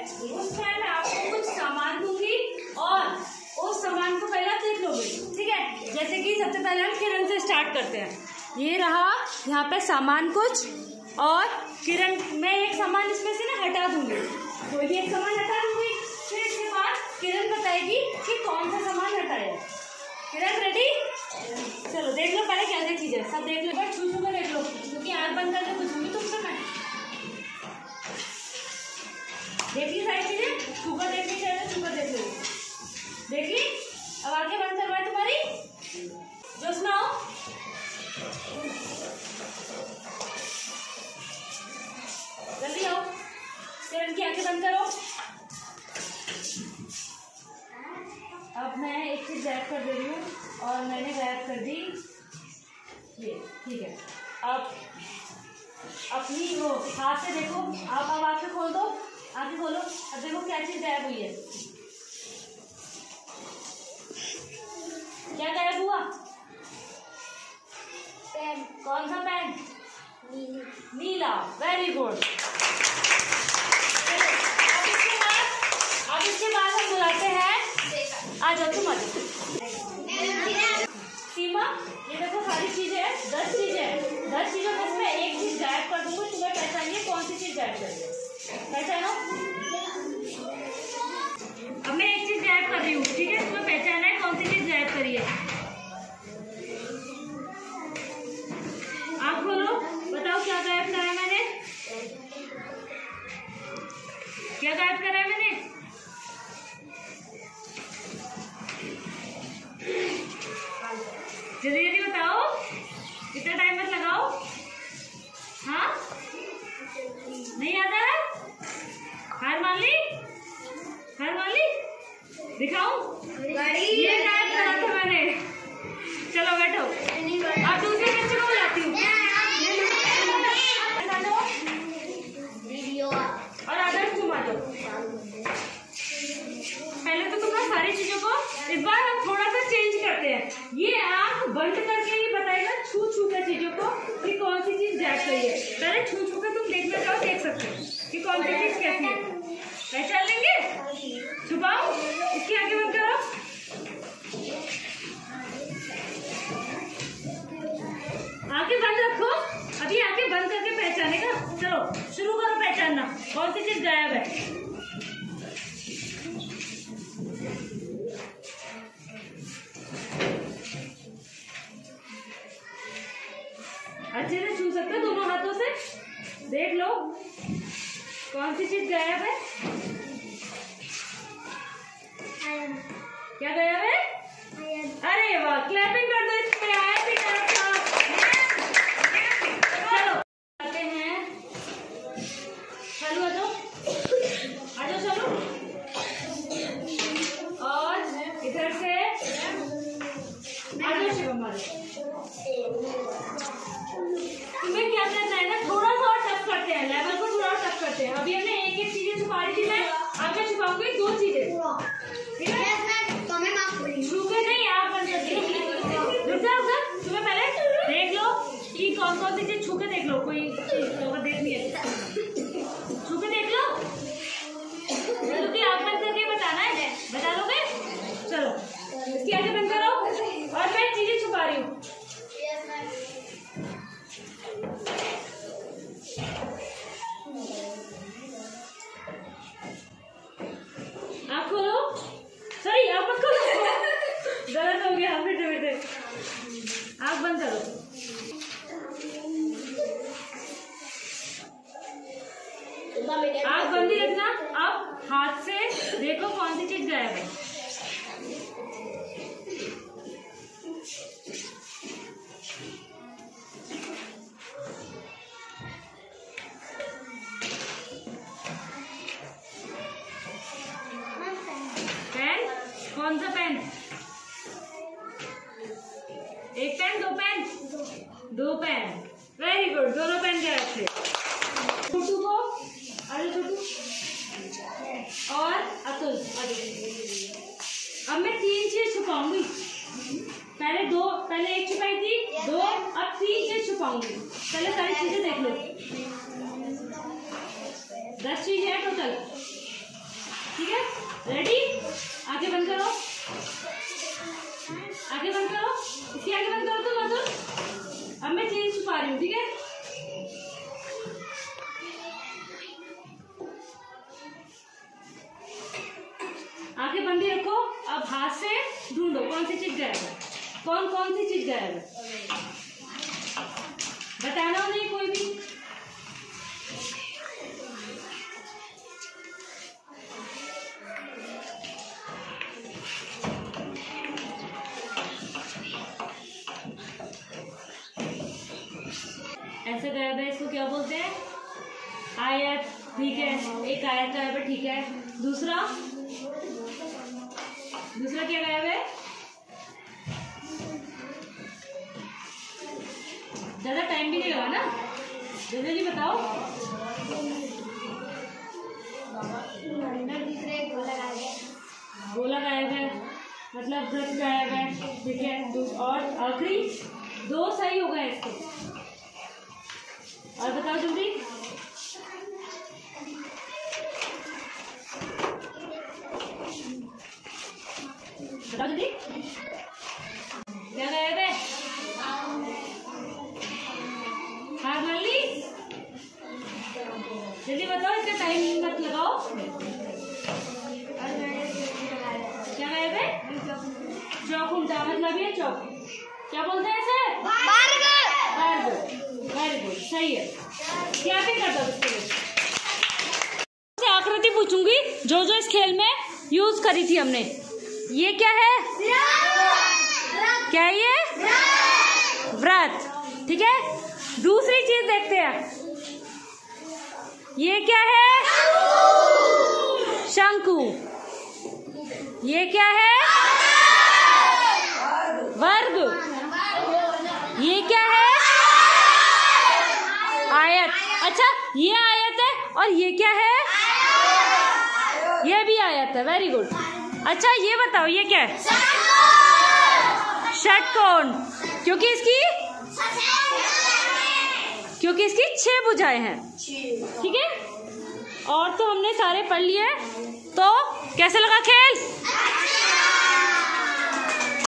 उस टाइम मैं आपको कुछ सामान दूंगी और उस सामान को पहले आप देख लोगे, ठीक है। जैसे कि सबसे पहले हम किरण से स्टार्ट करते हैं। ये रहा यहाँ पे सामान कुछ, और किरण मैं एक सामान इसमें से ना हटा दूंगी, कोई भी एक सामान हटा दूंगी, फिर इसके बाद किरण बताएगी कि कौन सा सामान हटाया। किरण रेडी? चलो देख लो पहले क्या क्या चीज है, सब देख लो, बट छू छू कर देख लो, क्योंकि आँख बंद करके कुछ भी तुमसे मैं देख ली सारी चीजें, छूकर देखनी चाहिए, छूकर देख लो, देख ली। अब आंखें बंद करवाए तुम्हारी, जो सुनाओ। जल्दी आओ, किरण की आंखें बंद करो। अब मैं एक चीज गायब कर दे रही हूँ, और मैंने गायब कर दी ये, ठीक है। अब अपनी वो हाथ से देखो, आप अब आंखें खोल दो, आंखें खोलो, अब देखो क्या चीज गायब हुई है, क्या गायब हुआ? पेन। कौन सा पेन? नीला। Very good. अब इसके बाद हम बुलाते हैं, आ जाओ तुम, आ जाओ। सीमा, ये देखो सारी चीजें हैं, 10 चीजें हैं, 10 चीजों में से मैं एक चीज गायब कर दूंगी, तुम्हें पहचानिए कौन सी चीज गायब कर है, पहचानो। अब मैं एक चीज गायब कर रही हूँ, ठीक है, तुम्हें पहचाना है कौन सी चीज गायब करी है। आँख खोलो, बताओ क्या गायब करा है मैंने, क्या गायब करा है मैंने? जल्दी जल्दी बताओ, कितना टाइम मत लगाओ। हाँ, नहीं आता है? हार मान ली? हार मान ली? दिखाऊं? ये गायब करा था मैंने। चलो बैठो, अब दूसरे बच्चे को बुलाती हूँ, और आदर तुम आ जाओ। पहले तो तुम ना सारी चीजों को, इस बार हम थोड़ा सा चेंज करते हैं, ये आँख बंद करके ही बताएगा छू छू कर चीजों को कि कौन सी चीज गायब करी है। पहले छू छू कर तुम देखना चाहो, देख सकते हो कि कौन सी चीज कैसी है, पहचान लेंगे। छुपाओ, इसकी आगे बंद करो, आंखें बंद रखो, अभी आंखें बंद करके पहचानेगा। चलो शुरू करो पहचानना, कौन सी चीज गायब है। अच्छे से छू सकते हो दोनों हाथों से, देख लो कौन सी चीज गायब है। क्या गायब है? अरे वाह, क्लैपिंग कर दो इसमें, आया भी गायब था। चलो आते हैं, चलो आ जाओ, आ जाओ, चलो। और इधर से आ जाओ शिवम, आ जाओ। तुम्हें क्या करना है ना, थोड़ा सा और टफ करते हैं, लेवल को थोड़ा और टफ करते हैं। अभी हमने एक एक चीजें छुपा रही थी, मैं अब मैं छुपाऊंगी 2 चीजें, ठीक है। छुपे नहीं, आप बंद कर दो, रुक जाओ उधर, तुम्हें पहले देख लो कि कौन कौन सी चीज छू के देख लो, कोई चीज देखनी है छू के देख लो, क्योंकि आप बंद करके बताना है, बता दोगे। चलो इसकी आगे बंद करो, और मैं चीजें छुपा रही हूँ। आप खोलो, सॉरी आप मत खोलो, गलत हो गया, बैठे बैठे आँख बंद करो। आँख बंद ही रखना। अब हाथ से देखो कौन सी चीज गायब है। पेन, कौन सा पेन? एक pen, 2 pen? 2 pen, very good, दोनों पेन गायब थे। छोटू को, अरे छोटू और अतुल, अब मैं 3 चीज छुपाऊंगी, पहले 1 छुपाई थी, 2, अब 3 चीज छुपाऊंगी। पहले सारी चीजें देख लो, 10 चीज है टोटल। ठीक है, रेडी? आगे बंद करो, आगे बंद करो, इसकी आगे बंद करो। तो मधुर, अब मैं चीज छुपा रही हूँ, ठीक है? आगे बंदी रखो। अब हाथ से ढूंढो कौन सी चीज गायब है, कौन कौन सी चीज गायब है, बताना नहीं कोई भी। ऐसे गायब है, इसको क्या बोलते हैं? आयत, ठीक है, एक आयत गायब है, ठीक है। दूसरा क्या गायब है? ज्यादा टाइम भी नहीं लगा ना, जल्दी बताओ। गोला गायब है, मतलब वृत्त गायब है, ठीक है। और आखिरी दो सही हो गए इसके। और बताओ जल्दी। बताओ जल्दी, क्या गायब है? हार मान ली? जल्दी बताओ, इसका टाइम मत लगाओ। क्या गायब है? चौक उल्टा, मतलब ये चौक क्या बोलते हैं इसे? वर्ग। वेरी गुड, सही है। क्या भी कर दो इसके लिए। आकृति पूछूंगी जो जो इस खेल में यूज करी थी हमने। ये क्या है? क्या है ये? व्रत, ठीक है। दूसरी चीज देखते हैं, ये क्या है? शंकु। ये क्या है? वर्ग। ये क्या है? आयत। अच्छा, ये आयत है और ये क्या है? ये भी आयत है, वेरी गुड। अच्छा ये बताओ, ये क्या है? षटकोण, क्योंकि इसकी 6 भुजाएं हैं, ठीक है। और तो हमने सारे पढ़ लिए, तो कैसे लगा खेल?